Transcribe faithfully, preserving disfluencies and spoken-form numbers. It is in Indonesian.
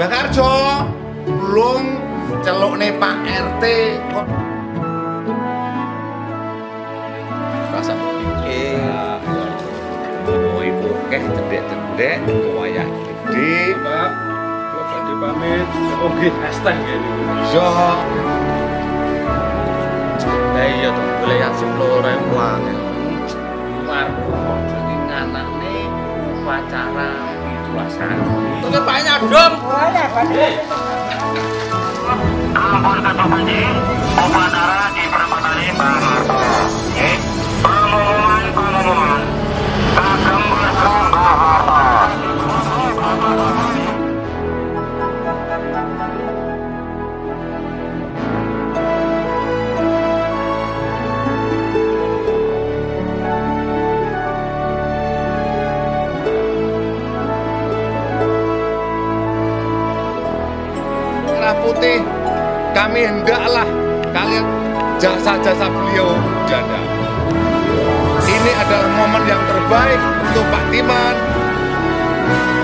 Mbak Karjo, belum celuk nih Pak R T kok. Rasa pikir, oh ibu keh cedek-cedek, wayah gede. Pak, kalau badhe pamit, oke, hashtag gini. Iya. Lah iya tuh, boleh yasin loro yang pulang. Warga kok jadi nganakne upacara pitulasan. Terus paknya dong. Oh ya, badhe. Ampun Ketua Panji, upacara di perempatan Bang Harto. Pengumuman pengumuman kagem Bang Harto. Merah putih, kami hendaklah kalian jasa-jasa beliau janda. Ini adalah momen yang terbaik untuk Pak Timan,